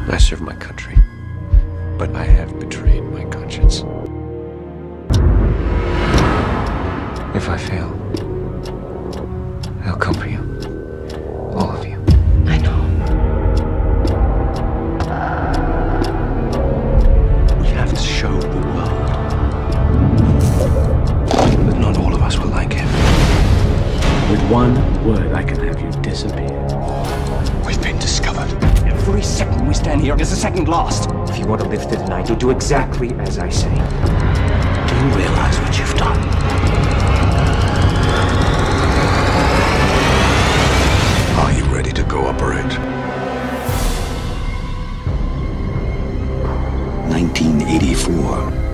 I serve my country, but I have betrayed my conscience. If I fail, I'll come for you. All of you. I know. We have to show the world that not all of us will like him. With one word, I can have you disappear. We've been discovered. Every second we stand here is a second lost. If you want to live through the night, you'll do exactly as I say. Do you realize what you've done? Are you ready to cooperate? 1984.